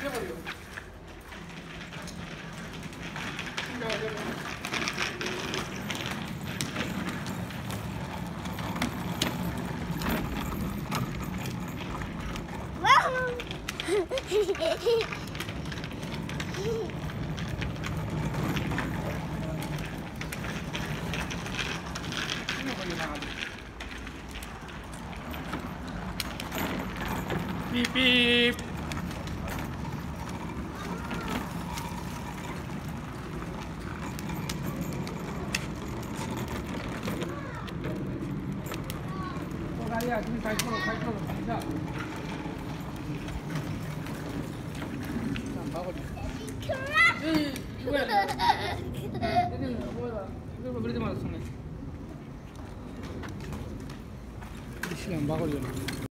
해버려. Beep beep. 가야, 지금 갈 거로 자. 막을. 이거야. 이거 그러지 말았어. 시간 막으려고.